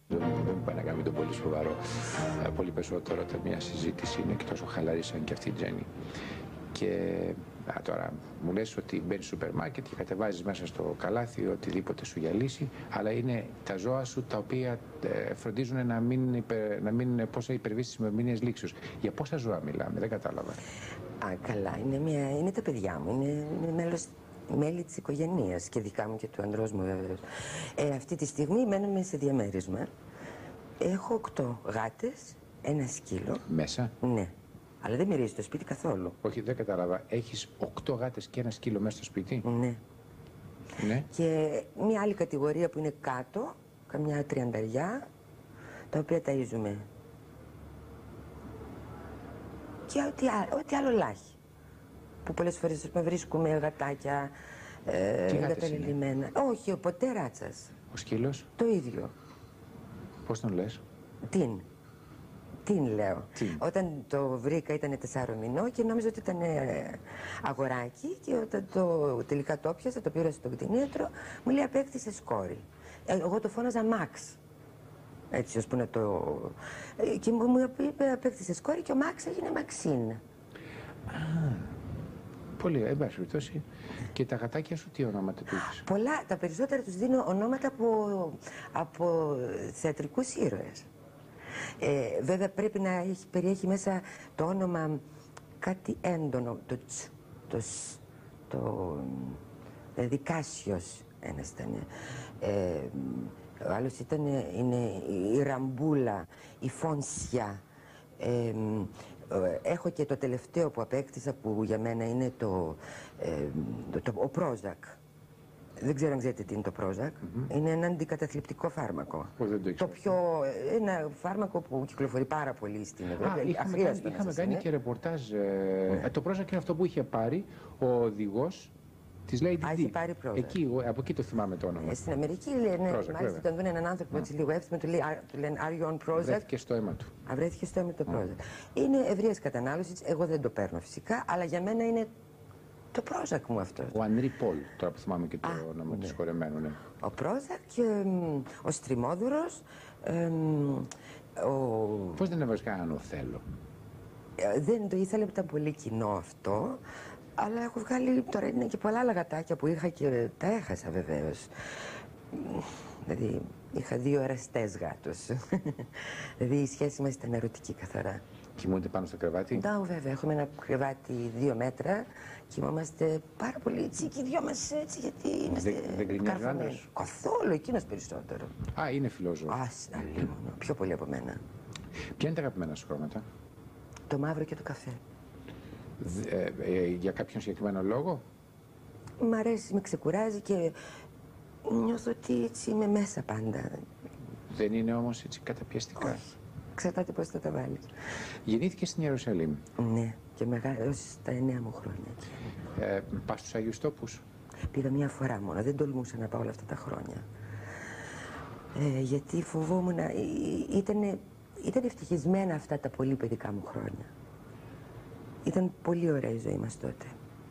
Δεν πάει να κάνουμε το πολύ σοβαρό. Πολύ περισσότερο όταν μια συζήτηση είναι και τόσο χαλαρή σαν και αυτή η Τζέννη. Και τώρα μου λες ότι μπαίνεις στο σούπερ μάρκετ και κατεβάζεις μέσα στο καλάθι οτιδήποτε σου γυαλίσει, αλλά είναι τα ζώα σου τα οποία φροντίζουν να μην πόσα υπερβείς τις ημερομηνίες λήξεως. Για πόσα ζώα μιλάμε, δεν κατάλαβα. Καλά, είναι τα παιδιά μου, είναι μέλη της οικογένειας και δικά μου και του ανδρός μου βεβαίως. Αυτή τη στιγμή μένουμε σε διαμέρισμα. Έχω 8 γάτες, ένα σκύλο. Μέσα? Ναι. Αλλά δεν μυρίζει το σπίτι καθόλου. Όχι, δεν κατάλαβα. Έχεις 8 γάτες και ένα σκύλο μέσα στο σπίτι? Ναι. Ναι. Και μια άλλη κατηγορία που είναι κάτω, καμιά 30, τα οποία ταΐζουμε. Και ό,τι άλλο λάχει. Που πολλές φορές βρίσκουμε γατάκια εγκαταλελειμμένα. Όχι, ποτέ ράτσας. Ο σκύλος? Το ίδιο. Πώς τον λες? Την λέω. Την. Όταν το βρήκα ήταν 4 μηνών και νόμιζα ότι ήταν αγοράκι και όταν τελικά το πιάσα, το πήρα στον κτηνίατρο, μου λέει απέκτησε σκόρη. Εγώ το φώναζα Μαξ. Έτσι ώσπου να το... Και μου είπε απέκτησε σκόρη και ο Μαξ έγινε Μαξίν. Πολύ, εν πάση περιπτώσει. Και τα γατάκια σου τι ονόματα πήγες? Πολλά, τα περισσότερα τους δίνω ονόματα από θεατρικούς ήρωες. Βέβαια πρέπει να περιέχει μέσα το όνομα κάτι έντονο, δηλαδή Κάσιος ένας ήταν, ο άλλος είναι η Ραμπούλα, η Φόνσια. Έχω και το τελευταίο που απέκτησα που για μένα είναι ο Πρόζακ. Δεν ξέρω αν ξέρετε τι είναι το Πρόζακ. Είναι ένα αντικαταθλιπτικό φάρμακο. Ένα φάρμακο που κυκλοφορεί πάρα πολύ στην Ευρώπη. Είχαμε κάνει και ρεπορτάζ. Το Πρόζακ είναι αυτό που είχε πάρει ο οδηγός της Lady Di. Είχε πάρει Πρόζακ. Από εκεί το θυμάμαι το όνομα. Στην Αμερική λένε, μάλιστα όταν δουν έναν άνθρωπο έτσι λίγο εύθυμο, του λένε Are you on Prozac? Βρέθηκε στο αίμα του. Βρέθηκε στο αίμα το Prozac. Είναι ευρείας κατανάλωσης. Εγώ δεν το παίρνω φυσικά, αλλά για μένα είναι το Πρόζακ μου αυτό. Ο Ανρί Πολ, τώρα που θυμάμαι και το όνομα του συγχωρεμένου, ναι. Ο Πρόζακ, ο Στριμόδουρος, Πώς δεν έβαζε κανέναν Οθέλο? Δεν το ήθελα, ήταν πολύ κοινό αυτό. Αλλά έχω βγάλει, τώρα είναι και πολλά άλλα γατάκια που είχα και τα έχασα βεβαίως. Δηλαδή είχα 2 εραστές γάτους. Δηλαδή η σχέση μας ήταν ερωτική καθαρά. Κοιμούνται πάνω στο κρεβάτι? Ναι, βέβαια. Έχουμε ένα κρεβάτι 2 μέτρα. Κοιμόμαστε πάρα πολύ έτσι και οι δυο μας έτσι, γιατί είμαστε. Δεν γκρινιάζει ο άντρας? Καθόλου, εκείνος περισσότερο. Α, είναι φιλόζωο. Αλλήμωνο. Πιο πολύ από μένα. Ποια είναι τα αγαπημένα σου χρώματα? Το μαύρο και το καφέ. Για κάποιον συγκεκριμένο λόγο? Μ' αρέσει, με ξεκουράζει και νιώθω ότι έτσι είμαι μέσα πάντα. Δεν είναι όμως έτσι καταπιεστικά? Όχι. Εξαρτάται πώς θα τα βάλεις. Γεννήθηκε στην Ιερουσαλήμ. Ναι, και έως τα 9 μου χρόνια. Πας στους Αγίους Τόπους? Πήγα μια φορά μόνο, δεν τολμούσα να πάω όλα αυτά τα χρόνια. Γιατί φοβόμουν, ήταν ευτυχισμένα αυτά τα πολύ παιδικά μου χρόνια. Ήταν πολύ ωραία η ζωή μας τότε.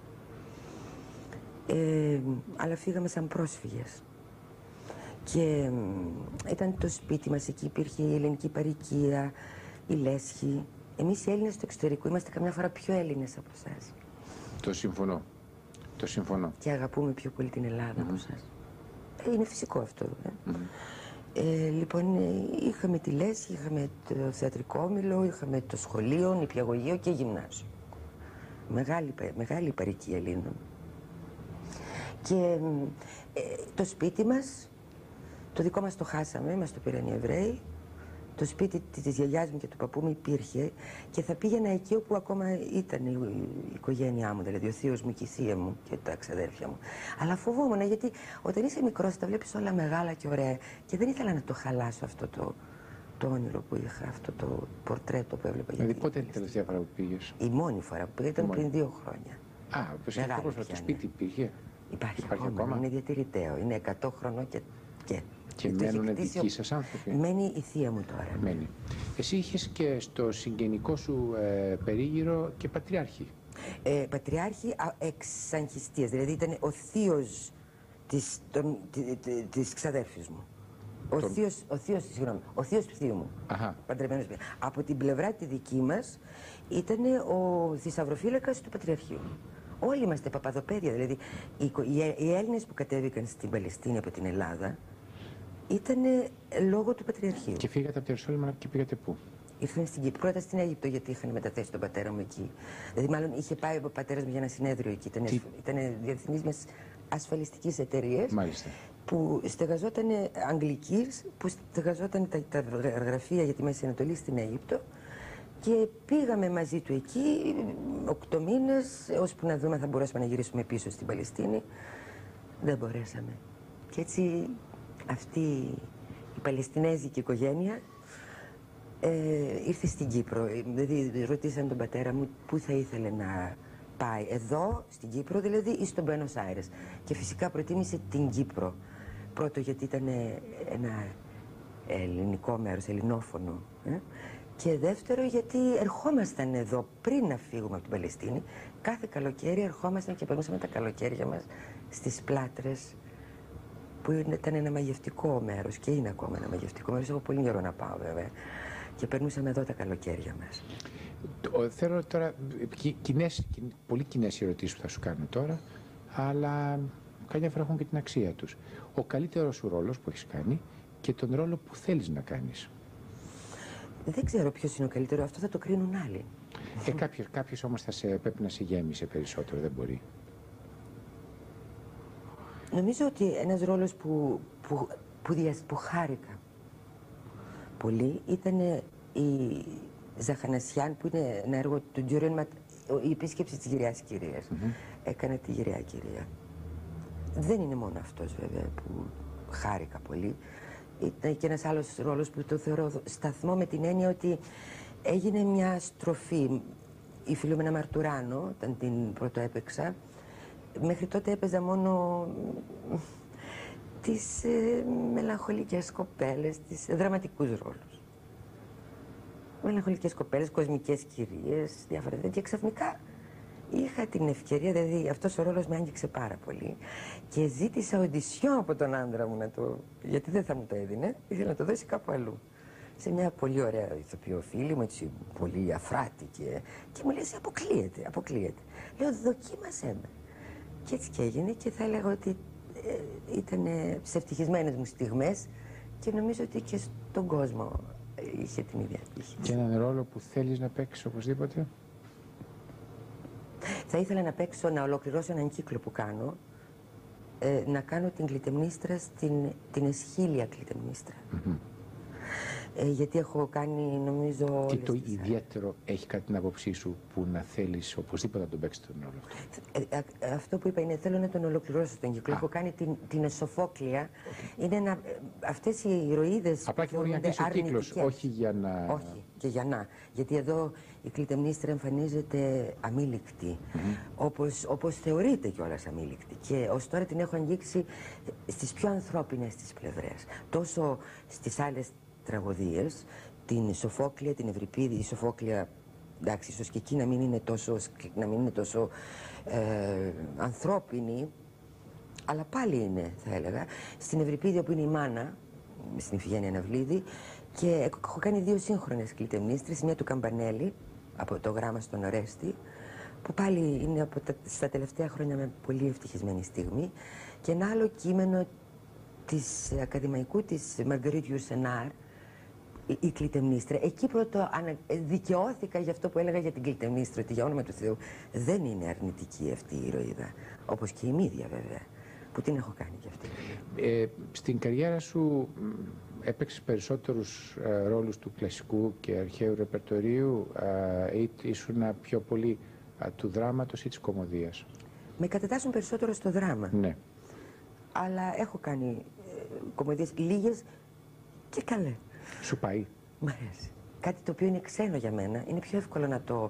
Αλλά φύγαμε σαν πρόσφυγες. Και ήταν το σπίτι μας, εκεί υπήρχε η ελληνική παροικία, η λέσχη. Εμείς οι Έλληνες στο εξωτερικό είμαστε καμιά φορά πιο Έλληνες από εσάς. Το συμφωνώ. Το συμφωνώ. Και αγαπούμε πιο πολύ την Ελλάδα από εσάς. Είναι φυσικό αυτό. Λοιπόν, είχαμε τη λέσχη, είχαμε το θεατρικό όμιλο, είχαμε το σχολείο, νηπιαγωγείο και γυμνάσιο. Μεγάλη παροικία Ελλήνων. Και το σπίτι μας, το δικό μας το χάσαμε, μας το πήραν οι Εβραίοι. Το σπίτι της γιαγιάς μου και του παππού μου υπήρχε και θα πήγαινα εκεί όπου ακόμα ήταν η οικογένειά μου, δηλαδή ο θείος μου και η θεία μου και τα ξαδέρφια μου. Αλλά φοβόμουν, γιατί όταν είσαι μικρός τα βλέπεις όλα μεγάλα και ωραία και δεν ήθελα να το χαλάσω αυτό το όνειρο που είχα, αυτό το πορτρέτο που έβλεπα. Δηλαδή πότε είναι η τελευταία φορά που πήγες? Η μόνη φορά που πήγα ήταν πριν 2 χρόνια. Α, το σπίτι υπήρχε? Υπάρχει ακόμα, είναι διατηρηταίο, είναι 100 χρονών Και μένουν δικοί σας άνθρωποι? Μένει η θεία μου τώρα. Μένει. Εσύ είχες και στο συγγενικό σου περίγυρο και πατριάρχη. Πατριάρχη εξαγχιστίας, δηλαδή ήταν ο θείος της ξαδέρφης μου. Ο θείος του θείου μου. Παντρεμένος. Από την πλευρά τη δική μας ήταν ο θησαυροφύλακας του Πατριαρχείου. Όλοι είμαστε παπαδοπαίδια, δηλαδή οι Έλληνες που κατέβηκαν στην Παλαιστίνη από την Ελλάδα ήταν λόγω του Πατριαρχείου. Και φύγατε από το Ιερουσάλημ και πήγατε πού? Ήρθαν στην Κύπρο, πρώτα στην Αίγυπτο, γιατί είχαν μεταθέσει τον πατέρα μου εκεί. Δηλαδή, μάλλον είχε πάει ο πατέρας μου για ένα συνέδριο εκεί. Ήταν διευθυντής μιας ασφαλιστικής εταιρείας. Μάλιστα. Που στεγαζόταν Αγγλικής, που στεγαζόταν τα γραφεία για τη Μέση Ανατολή στην Αίγυπτο. Και πήγαμε μαζί του εκεί 8 μήνες, ώσπου να δούμε αν θα μπορέσουμε να γυρίσουμε πίσω στην Παλαιστίνη. Δεν μπορέσαμε. Και έτσι αυτή η Παλαιστινέζικη οικογένεια ήρθε στην Κύπρο. Δηλαδή ρωτήσαν τον πατέρα μου πού θα ήθελε να πάει. Εδώ, στην Κύπρο δηλαδή, ή στον Μπένος Άιρες. Και φυσικά προτίμησε την Κύπρο. Πρώτο γιατί ήταν ένα ελληνικό μέρος, ελληνόφωνο. Και δεύτερο γιατί ερχόμασταν εδώ πριν να φύγουμε από την Παλαιστίνη. Κάθε καλοκαίρι ερχόμασταν και περνούσαμε τα καλοκαίρια μας στις Πλάτρες, που ήταν ένα μαγευτικό μέρος και είναι ακόμα ένα μαγευτικό μέρος. Έχω πολύ καιρό να πάω βέβαια. Και περνούσαμε εδώ τα καλοκαίρια μας. Θέλω τώρα πολύ κοινές ερωτήσεις που θα σου κάνω τώρα, αλλά καμιά φορά έχουν και την αξία τους. Ο καλύτερος σου ρόλος που έχεις κάνει και τον ρόλο που θέλεις να κάνεις. Δεν ξέρω ποιος είναι ο καλύτερο, αυτό θα το κρίνουν άλλοι. Κάποιος όμως πρέπει να σε γέμισε περισσότερο, δεν μπορεί. Νομίζω ότι ένας ρόλος που χάρηκα πολύ ήταν η Ζαχανασιάν, που είναι ένα έργο του Ντιούρεν, η επίσκεψη της γυριάς κυρίας. Έκανα τη γυραιά κυρία. Δεν είναι μόνο αυτός βέβαια που χάρηκα πολύ. Ήταν και ένας άλλος ρόλος που το θεωρώ σταθμό, με την έννοια ότι έγινε μια στροφή. Η Φιλομένα Μαρτουράνο, όταν την πρώτο έπαιξα, μέχρι τότε έπαιζα μόνο τις μελαγχολικές κοπέλες, τις δραματικούς ρόλους. Μελαγχολικές κοπέλες, κοσμικές κυρίες, διάφορα τέτοια. Και ξαφνικά είχα την ευκαιρία, δηλαδή αυτός ο ρόλος με άγγιξε πάρα πολύ και ζήτησα οντισιόν από τον άντρα μου γιατί δεν θα μου το έδινε, ήθελα να το δώσει κάπου αλλού. Σε μια πολύ ωραία ηθοποιό φίλη μου, έτσι πολύ αφράτη και μου λέει αποκλείεται. Λέω δοκίμασέ με. Και έτσι και έγινε και θα έλεγα ότι ήταν σε ευτυχισμένες μου στιγμές και νομίζω ότι και στον κόσμο είχε την ίδια τύχη. Και έναν ρόλο που θέλεις να παίξεις οπωσδήποτε? Θα ήθελα να ολοκληρώσω έναν κύκλο που κάνω, να κάνω την Κλητεμνίστρα την εσχήλια Κλητεμνίστρα. Γιατί έχω κάνει, νομίζω... Τι το ιδιαίτερο έχει κατά την άποψή σου που να θέλεις οπωσδήποτε να τον παίξεις τον ρόλο αυτό? Αυτό που είπα είναι θέλω να τον ολοκληρώσω τον κύκλο. Έχω κάνει την Σοφόκλεια. Είναι αυτές οι ηρωίδες... Απλά και μόνο για να κλείσει ο κύκλος, όχι για να... Όχι, και για να. Γιατί εδώ η Κλητεμνίστρα εμφανίζεται αμήλικτη, όπως θεωρείται κιόλας αμήλικτη. Και ως τώρα την έχω αγγίξει στις πιο ανθρώπινες της πλευρές. Τόσο στις άλλες τραγωδίες, την Σοφόκλεια, την Ευρυπίδη, η Σοφόκλεια, εντάξει, ίσως και εκεί να μην είναι τόσο ανθρώπινη, αλλά πάλι είναι, θα έλεγα. Στην Ευρυπίδη, που είναι η μάνα, στην Ιφηγένεια Ναυλίδη, και έχω κάνει 2 σύγχρονες Κλητεμνίστρες, μία του Καμπανέλη, από το Γράμμα στον Ορέστη, που πάλι είναι στα τελευταία χρόνια με πολύ ευτυχισμένη στιγμή, και ένα άλλο κείμενο της ακαδημαϊκού της Μαργαρίτ Γιουρσενάρ, η Κλητεμνίστρα. Εκεί πρώτο δικαιώθηκα για αυτό που έλεγα για την Κλητεμνίστρα, ότι για όνομα του Θεού δεν είναι αρνητική αυτή η ηρωίδα. Όπως και η Μύδια βέβαια, που την έχω κάνει κι αυτή. Στην καριέρα σου έπαιξες περισσότερους ρόλους του κλασικού και αρχαίου ρεπερτορίου ή ήσουν πιο πολύ του δράματος ή της κωμωδίας? Με κατατάσσουν περισσότερο στο δράμα. Ναι. Αλλά έχω κάνει κωμωδίες λίγες και καλέ. Σου πάει? Μ' αρέσει. Κάτι το οποίο είναι ξένο για μένα, είναι πιο εύκολο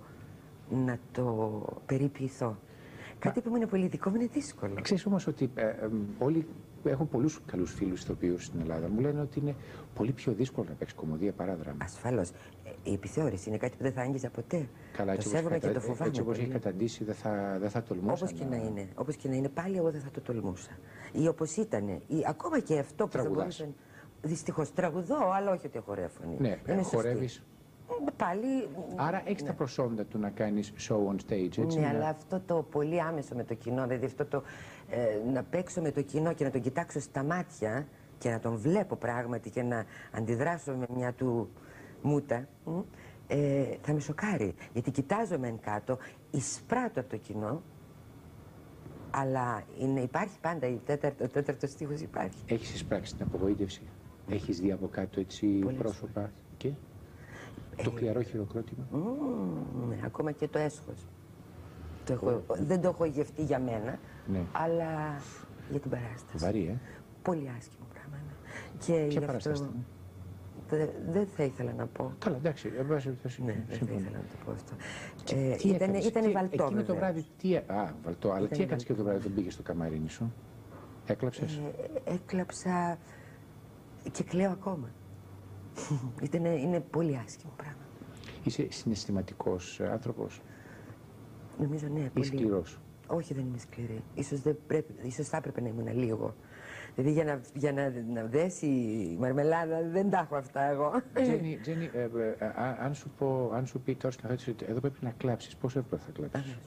να το περιποιηθώ. Κάτι που μου είναι πολύ δικό μου είναι δύσκολο. Ξέρεις όμως ότι όλοι, έχω πολλούς καλούς φίλους ηθοποιούς στην Ελλάδα, μου λένε ότι είναι πολύ πιο δύσκολο να παίξει κωμωδία παρά δράμα. Ασφαλώς. Η επιθεώρηση είναι κάτι που δεν θα άγγιζα ποτέ. Καλά, το σέβομαι και το φοβάμαι. Έτσι όπως έχει καταντήσει δεν θα τολμούσα. Όπως και να είναι, πάλι εγώ δεν θα το τολμούσα. Ή όπως ήταν, ή ακόμα και αυτό που θα μπορούσε. Δυστυχώς τραγουδώ, αλλά όχι ότι έχω ωραία φωνή. Ναι, Είμαι σωστή. χορεύεις. Πάλι. Άρα έχεις τα προσόντα του να κάνεις show on stage, έτσι. Ναι, αλλά αυτό το πολύ άμεσο με το κοινό, δηλαδή αυτό το να παίξω με το κοινό και να τον κοιτάξω στα μάτια και να τον βλέπω πράγματι και να αντιδράσω με μια του μούτα, θα με σοκάρει. Γιατί κοιτάζομαι εν κάτω, εισπράττω από το κοινό, αλλά υπάρχει πάντα ο τέταρτος στίχος υπάρχει. Έχεις εισπράξει την απογοήτευση. Έχεις δει από κάτω έτσι Πολλές πρόσωπα φορές. και το χλιαρό χειροκρότημα. Ναι, ακόμα και το έσχος. Δεν το έχω γευτεί για μένα, Ναι. αλλά για την παράσταση. Βαρύ, Πολύ άσχημο πράγμα. Ναι. Και Ποια γι' παράσταση αυτό ήταν? δεν θα ήθελα να πω. Καλά, εντάξει, εν πάση περιπτώσει. Ναι, δεν θα συμφωνώ. ήθελα να το πω αυτό. Τι έκανες? Ήταν βαλτό, Εκείνο το βεβαίως. βράδυ, βαλτό, αλλά τι έκανες και το βράδυ όταν πήγες στο καμαρίνι σου? Έκλαψες? Έκλαψα και κλαίω ακόμα. Είναι πολύ άσχημο πράγμα. Είσαι συναισθηματικός άνθρωπος Νομίζω ναι, ή πολύ. σκληρός? Όχι, δεν είμαι σκληρή. Ίσως θα έπρεπε να ήμουν λίγο. Δηλαδή για να δέσει η μαρμελάδα δεν τα έχω αυτά εγώ. Τζένι, αν σου πει τώρα σκαφέτης ότι εδώ πρέπει να κλάψεις, πόσο εύκολα θα κλάψεις? Αμέσως.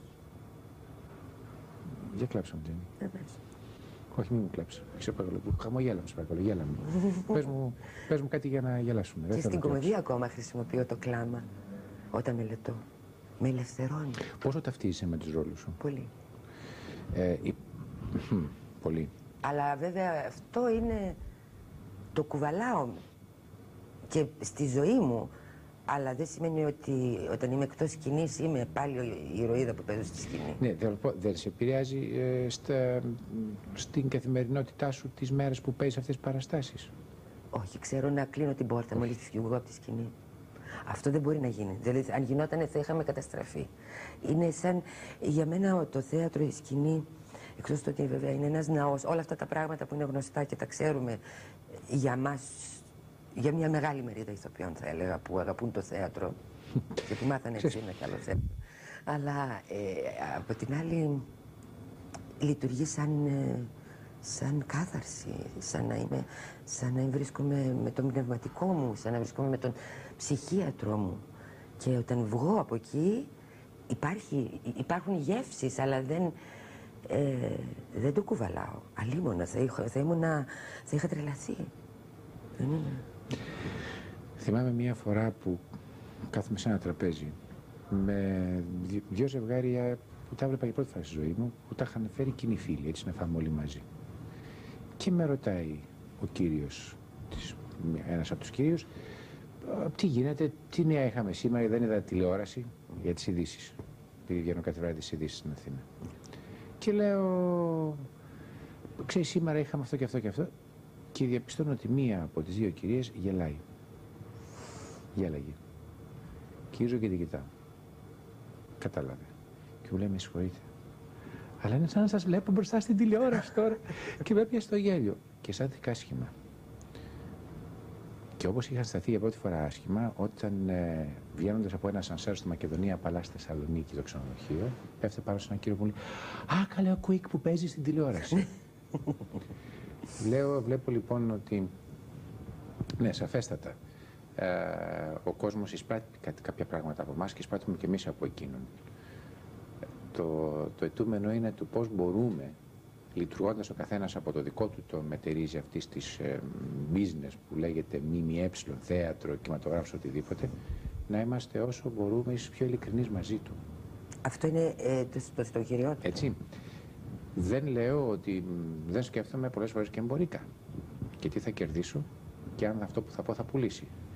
Για κλάψα μου, Τζένι. Αμέσως. Όχι, μην μου κλάψεις. Σε παρακαλώ. Χαμογέλα μου, σε παρακαλώ. Γέλα μου. πες μου κάτι για να γελάσουμε. Δεν Και θέλω στην να κλάψεις. κομμωδία ακόμα χρησιμοποιώ το κλάμα όταν μελετώ. Με ελευθερώνει. Πόσο ταυτίζεσαι με τους ρόλους σου? Πολύ. Πολύ. Αλλά βέβαια αυτό είναι. Το κουβαλάω και στη ζωή μου. Αλλά δεν σημαίνει ότι όταν είμαι εκτός σκηνής είμαι πάλι η ηρωίδα που παίζω στη σκηνή. Ναι, θέλω να πω, δεν σε επηρεάζει στην καθημερινότητά σου τις μέρες που παίζεις αυτές τις παραστάσεις? Όχι, ξέρω να κλείνω την πόρτα μόλις βγω από τη σκηνή. Αυτό δεν μπορεί να γίνει. Δηλαδή, αν γινόταν θα είχαμε καταστραφεί. Είναι σαν για μένα το θέατρο, η σκηνή, εκτός το ότι βέβαια είναι ένας ναός, όλα αυτά τα πράγματα που είναι γνωστά και τα ξέρουμε για μας, για μια μεγάλη μερίδα ηθοποιών θα έλεγα, που αγαπούν το θέατρο και που μάθανε έτσι ένα καλό θέατρο. Αλλά από την άλλη λειτουργεί σαν κάθαρση, σαν να βρίσκομαι με τον πνευματικό μου, σαν να βρίσκομαι με τον ψυχίατρο μου. Και όταν βγω από εκεί υπάρχουν γεύσεις, αλλά δεν το κουβαλάω. Αλίμονα, θα είχα τρελαθεί. Δεν είναι. Θυμάμαι μία φορά που κάθομαι σε ένα τραπέζι με δύο ζευγάρια που τα έβλεπα για πρώτη φορά στη ζωή μου, που τα είχαν φέρει κοινοί φίλοι, έτσι να φάμε όλοι μαζί. Και με ρωτάει ο κύριος, ένας από τους κύριους, τι γίνεται, τι νέα είχαμε σήμερα, δεν είδα τηλεόραση για τις ειδήσεις. Επειδή βγαίνω κάθε βράδυ τις ειδήσεις στην Αθήνα. Και λέω, ξέρεις, σήμερα είχαμε αυτό και αυτό και αυτό. Και διαπιστώνω ότι μία από τις δύο κυρίες γελάει. Γέλαγε. Κοίταζω και την κοιτάω. Κατάλαβε. Και μου λέει, με συγχωρείτε, αλλά είναι σαν να σας βλέπω μπροστά στην τηλεόραση τώρα. Και με έπιασε το γέλιο. Και αισθάνθηκα άσχημα. Και όπως είχα σταθεί για πρώτη φορά άσχημα, όταν βγαίνοντας από ένα σανσέρ στο Μακεδονία Παλά στη Θεσσαλονίκη, το ξενοδοχείο, πέφτει πάνω σε έναν κύριο που μου λέει, «Α, καλέ ο Κουίκ που παίζει στην τηλεόραση». Βλέπω λοιπόν ότι, ναι, σαφέστατα, ο κόσμος εισπράττει κάποια πράγματα από εμάς και εισπράττουμε και εμείς από εκείνον. Το αιτούμενο είναι το πώς μπορούμε, λειτουργώντας ο καθένας από το δικό του το μετερίζει αυτής της business που λέγεται ΜΜΕ, θέατρο, κινηματογράφος, οτιδήποτε, να είμαστε όσο μπορούμε ίσως πιο ειλικρινείς μαζί του. Αυτό είναι το κυριότερο. Έτσι. Δεν λέω ότι δεν σκέφτομαι πολλές φορές και εμπορικά. Και τι θα κερδίσω και αν αυτό που θα πω θα πουλήσει.